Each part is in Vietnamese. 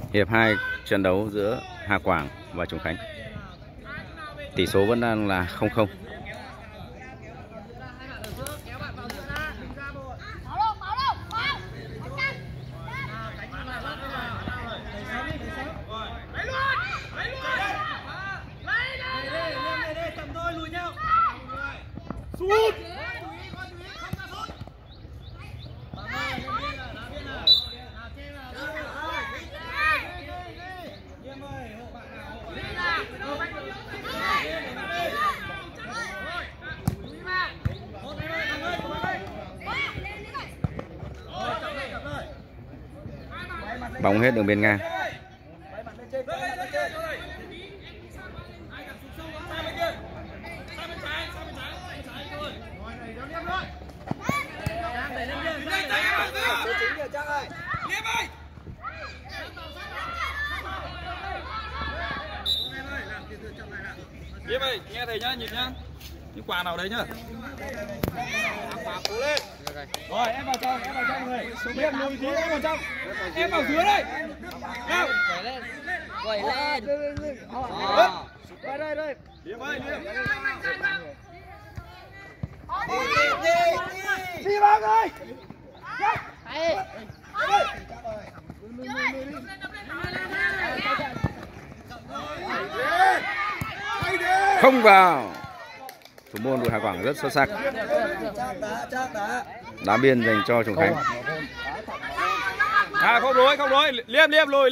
Hiệp 2 trận đấu giữa Hà Quảng và Trùng Khánh. Tỷ số vẫn đang là 0-0. Bóng hết đường biên ngang. Liêm ơi, nghe thầy nhá, nhìn nhá. Những quả nào đấy nhá. Rồi, em vào trong người. Liêm lùi tí, em vào trong. Em vào dưới đây. Nào. Quẩy lên. Đây. Liêm ơi, Liêm. Đi bóng ơi. Không vào. Thủ môn của Hà Quảng rất xuất sắc. Đá biên dành cho Trùng Khánh. Không đối. Liêm lùi.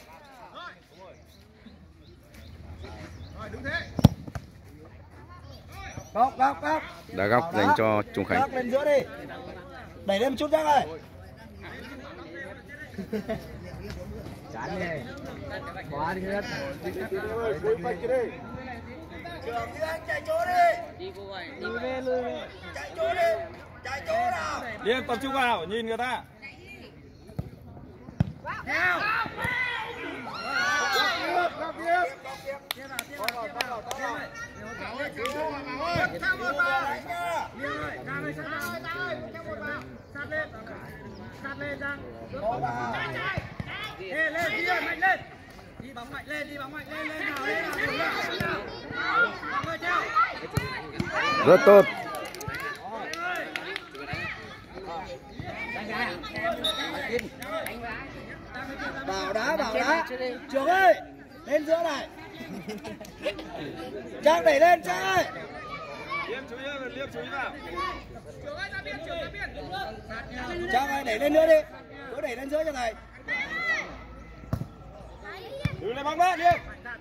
Góc. Đá góc dành cho Trùng Khánh. Góc lên giữa đi. Đẩy lên một chút Giang ơi. Chán đi. Quá đi hết. Trường đi anh chạy chỗ đi. Đi về. Chạy chỗ đi. Chạy chỗ nào. Liêm tập trung vào, nhìn người ta. Theo. Đi bóng mạnh lên. Rất tốt. Bảo đá. Trường ơi, lên giữa này. Trang đẩy lên Trang ơi. Liêm chú ý vào. Trang ơi, đẩy lên nữa đi. Cứ đẩy lên giữa cho thầy. Đừng lấy bóng ra, Liêm.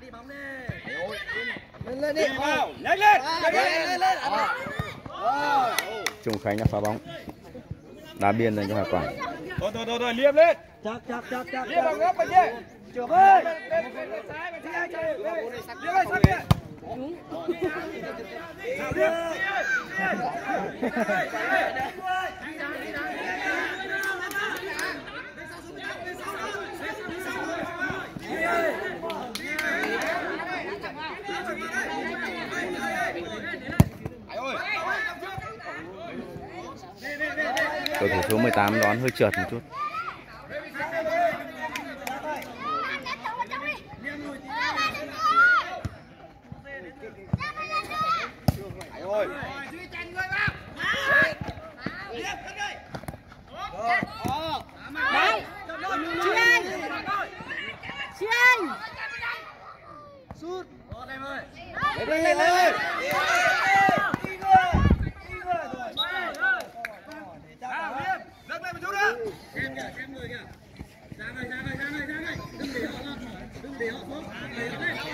Lên đi. Đi vào, nhanh lên. Lên. Trùng Khánh đã phá bóng. Đá biên dành cho Hà Quảng. Thôi, Liêm lên. Chắc. Liêm vào góc bên kia. Trường ơi. Bên trái, bên trái. Liêm ơi, sang kia. Cầu thủ số 18 đón hơi trượt một chút. Chuyên. Sút. Lên. Dâng lên một chút nữa. Xem người kìa. Giang ơi. Đừng để họ xuống. Đẩy họ lên.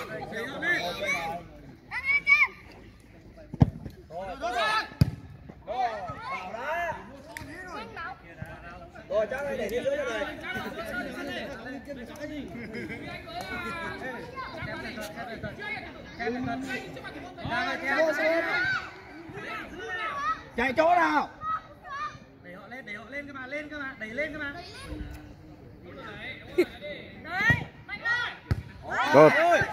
Bảo đá. Rồi Trang ơi, đẩy lên giữa cho thầy. Chạy chỗ nào? Đẩy họ lên cơ mà, đẩy lên cơ mà. Đấy, mạnh lên. Tốt.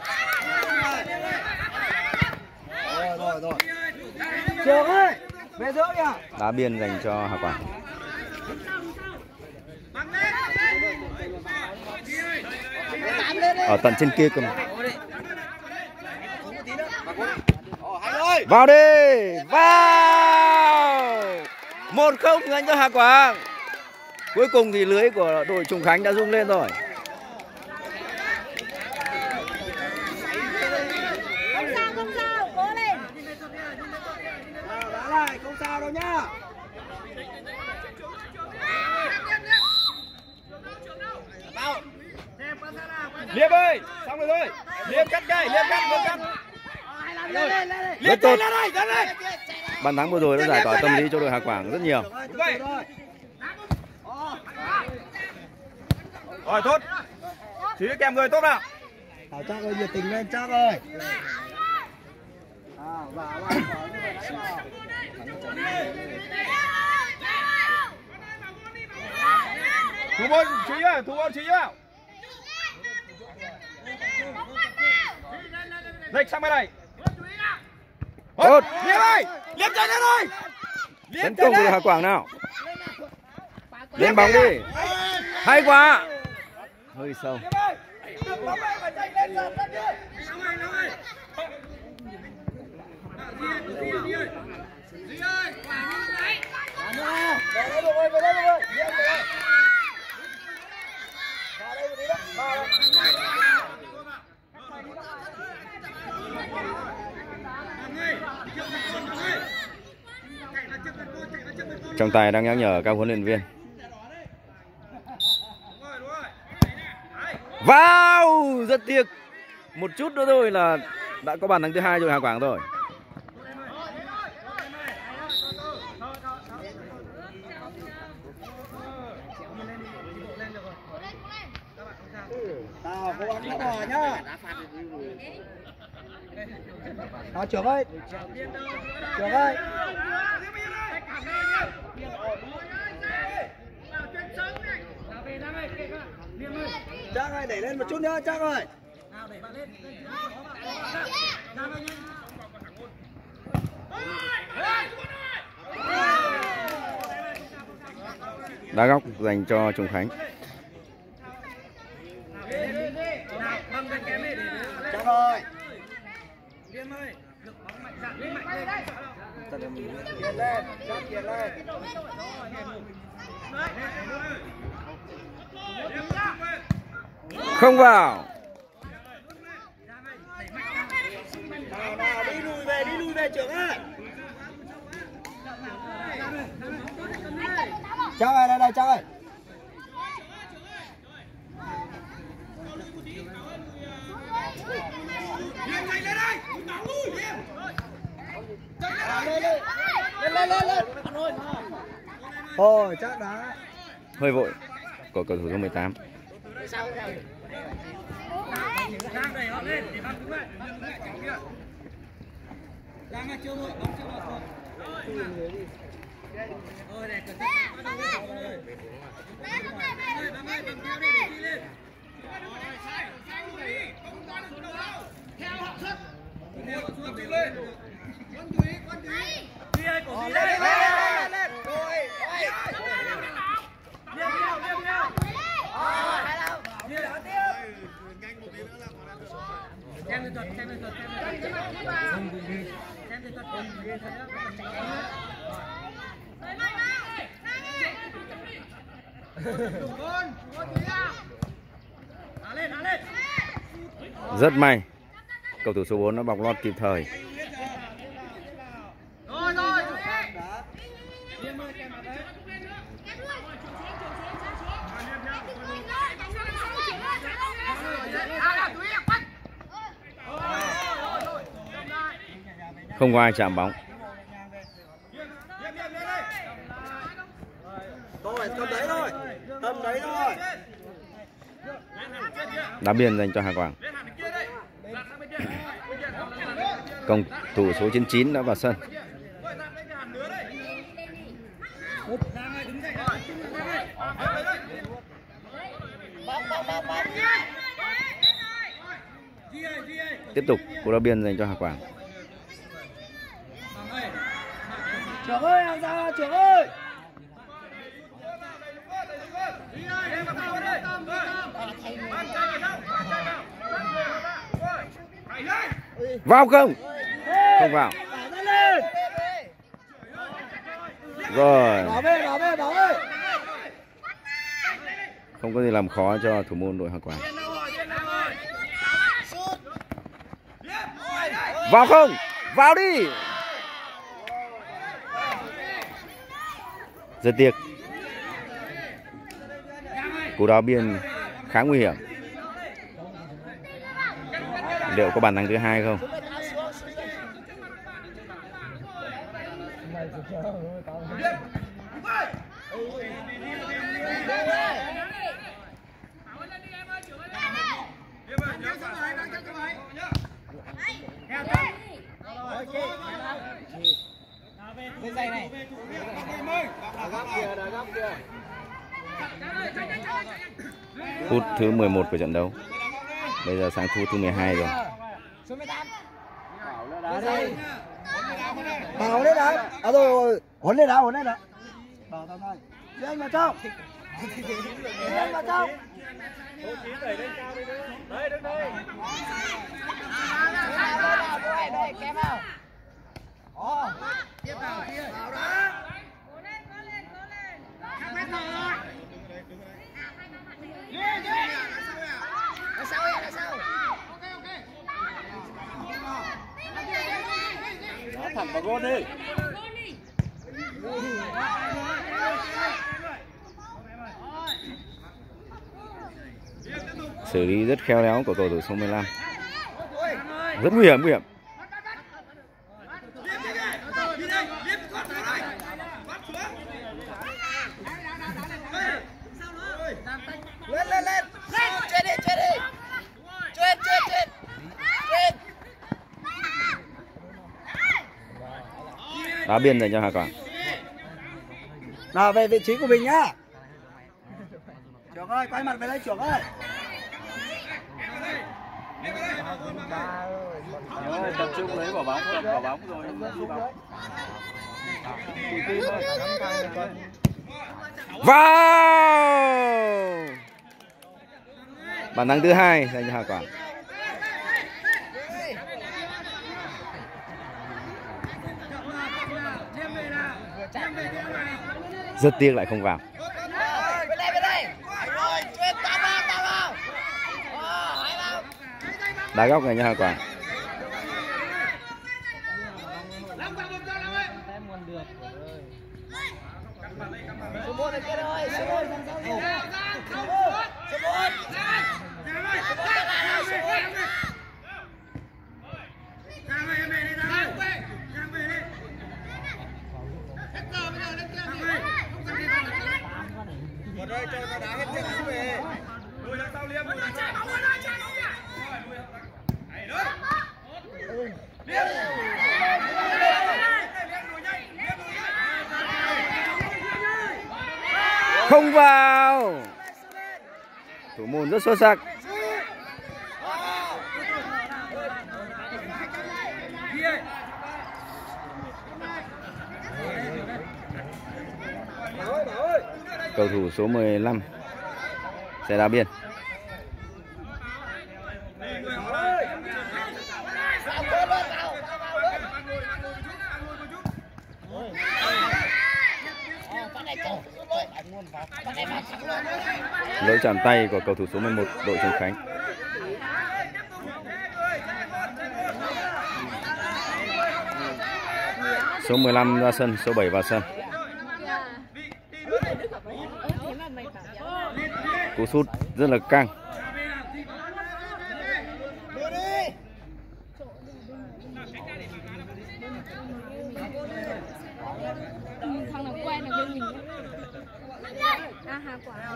Rồi. Trường ơi, về giữa kìa. Đá biên dành cho Hà Quảng. Bắn lên. ở tận trên kia cơ. Vào đi, vào 1-0 dành cho Hà Quảng. Cuối cùng thì lưới của đội Trùng Khánh đã rung lên rồi. Không sao, cố lên. Đá lại, không sao đâu nhá. Liêm ơi, xong rồi thôi. Liêm cắt cây, Liêm cắt. Rất tốt. Bàn thắng vừa rồi đã giải tỏa tâm lý cho đội Hà Quảng rất nhiều. Rồi tốt. Chỉ kèm người tốt nào. Thảo Trác ơi, nhiệt tình lên Trác ơi. Thủ môn trí ơi, vào. Dịch sang bên này. Tốt. Liêm ơi, Liêm chạy lên rồi. Tấn công của Hà Quảng nào. Lên bóng đi. Hay quá. Hơi sâu. Trọng tài đang nhắc nhở các huấn luyện viên. Vào, rất tiếc. Một chút nữa thôi là đã có bàn thắng thứ 2 cho Hà Quảng rồi. Nào, cố gắng bắt hòa nhá. Nào, trưởng ơi. Trưởng ơi. Trác ơi, đẩy lên một chút nữa, Trác ơi. Đá góc dành cho Trùng Khánh. Trác ơi. Kiên lên, Trác kiên lên. Không vào. Nào, đi lùi về trưởng ơi. Trác ơi, đây, Trác ơi. Lên. Thôi, Trác đá. Hơi vội của cầu thủ số 18. Rất may cầu thủ số 4 đã bọc lót kịp thời. Không có ai chạm bóng. Thôi, tầm đấy thôi. Đá biên dành cho Hà Quảng. Cầu thủ số 99 đã vào sân. Tiếp tục cú đá biên dành cho Hà Quảng. Trưởng ơi, hàng ra, trưởng ơi. Vào không? Không vào. Rồi. Không có gì làm khó cho thủ môn đội Hà Quảng. Vào không? Vào đi. Rất tiếc. Cú đá biên khá nguy hiểm. Liệu có bàn thắng thứ hai không? Phút thứ 11 của trận đấu. Bây giờ sang phút thứ 12 rồi. Bảo lên đã. À rồi, huấn lên đã. Bảo tao thôi. Anh vào trong. Anh vào trong. Đấy, đứng đây. Đây, kém vào. Tiếp vào kia. Vào đó. Cố lên. Khắc mét rồi. Là sao? Ok. Đó, thẳng vào gôn đi. Xử lý rất khéo léo của cầu thủ số 15. Rất nguy hiểm. Lên. Chơi đi. Chơi. Đá biên dành cho Hà Quảng. Nào về vị trí của mình nhá. Trưởng ơi, quay mặt về đây trưởng ơi. Tập trung lấy quả bóng rồi. Vào! Bàn thắng thứ hai dành cho Hà Quảng. Rất tiếc lại không vào. Đá góc này cho Hà Quảng. Không vào. Thủ môn rất xuất sắc. Cầu thủ số 15 sẽ đá biên. Lỗi chạm tay của cầu thủ số 11 đội Trùng Khánh. Số 15 ra sân, số 7 vào sân. Cú sút rất là căng. Thằng nào quen là bên mình. Hà Quảng.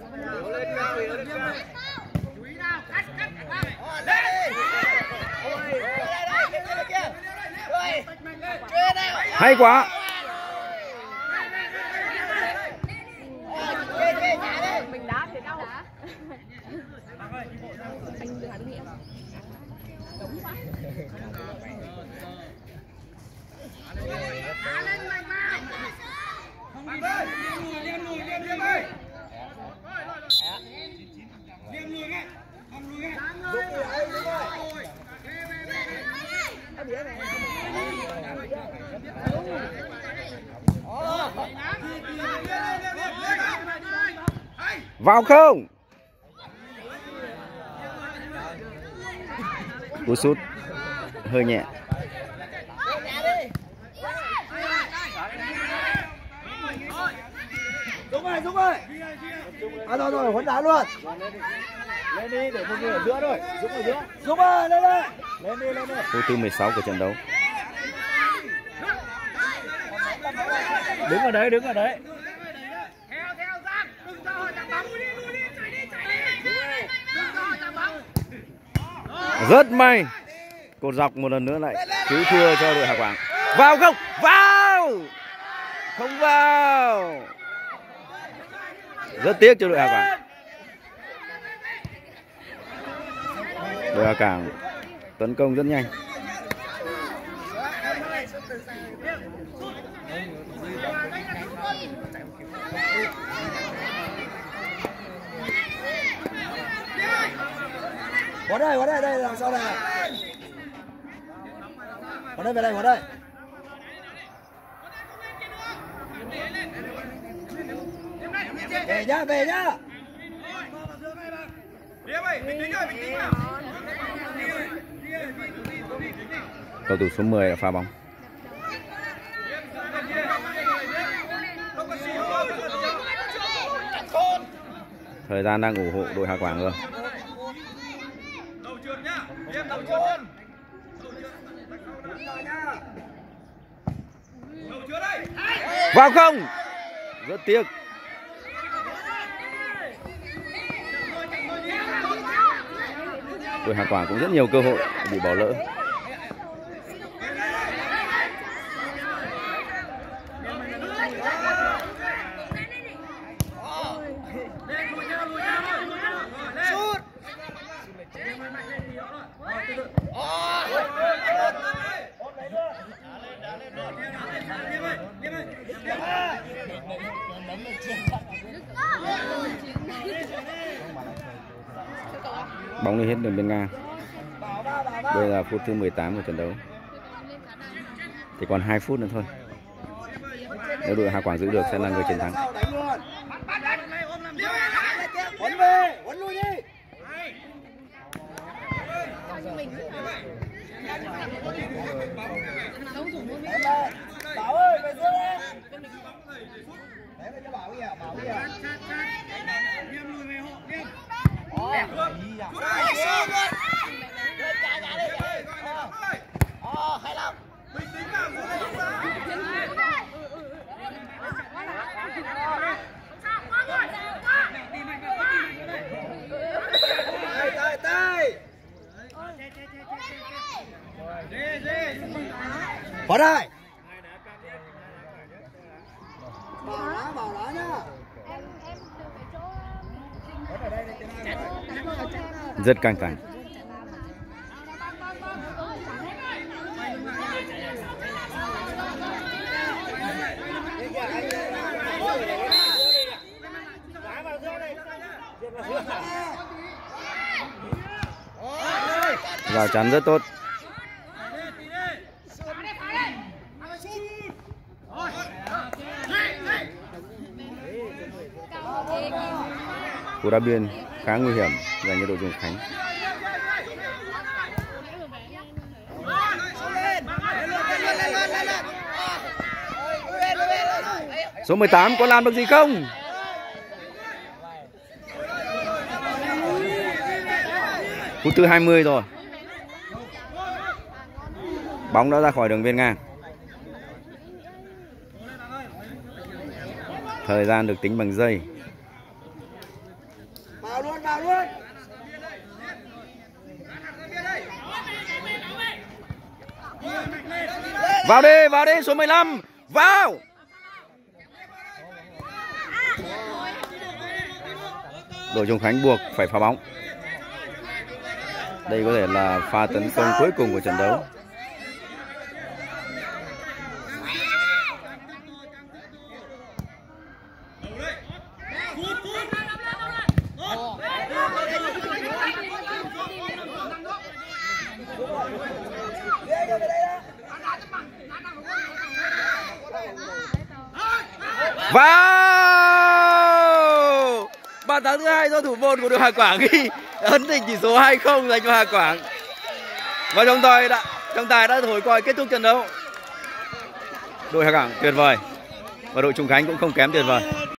Hay quá. Mình đá thì đau. Anh đưa hắn nghiệm. Đúng quá. Vào không? Cú sút hơi nhẹ. Dũng ơi. À rồi, Huấn đá luôn. Lên đi để một người ở giữa thôi. Dũng ở giữa. Dũng ơi, lên đây. Lên đi. Phút thứ 16 của trận đấu. Đứng ở đấy. Rất may. Cột dọc một lần nữa lại cứu thua cho đội Hà Quảng. Vào không? Vào! Không vào. Rất tiếc cho đội Hà Quảng. Đội Hà Quảng tấn công rất nhanh. Vào đây làm sao này? Vào đây, vào đây. Về nhá. Cầu thủ số 10 đã phá bóng. Thời gian đang ủng hộ đội Hà Quảng rồi. Vào không? Rất tiếc. Đội Hà Quảng cũng rất nhiều cơ hội bị bỏ lỡ. Bóng đi hết đường biên ngang. Đây là phút thứ 18 của trận đấu. Thì còn 2 phút nữa thôi. Nếu đội Hà Quảng giữ được sẽ là người chiến thắng. Huấn về, Huấn lui đi. Bảo ơi, về giữa đây. Đấy cho Bảo kìa, Bảo kìa. Hay lắm. Tay. Vào đây. Bảo lá nhá. Rất căng thẳng. Rào chắn rất tốt. Cú đá biên khá nguy hiểm dành cho đội Trung Khánh. Số 18 có làm được gì không? Phút thứ 20 rồi. Bóng đã ra khỏi đường biên ngang. Thời gian được tính bằng giây. Vào luôn. Vào đi số 15. Vào. Đội Trung Khánh buộc phải phá bóng. Đây có thể là pha tấn công cuối cùng của trận đấu. Vào! bàn thắng thứ hai do thủ môn của đội Hà Quảng ghi, ấn định tỷ số 2-0 dành cho Hà Quảng. Và trọng tài đã thổi còi kết thúc trận đấu. Đội Hà Quảng tuyệt vời và đội Trùng Khánh cũng không kém tuyệt vời.